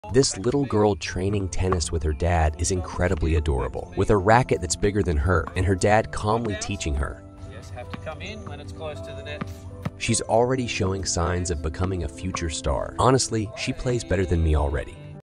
This little girl training tennis with her dad is incredibly adorable, with a racket that's bigger than her and her dad calmly teaching her. Just have to come in when it's close to the net. She's already showing signs of becoming a future star. Honestly, she plays better than me already.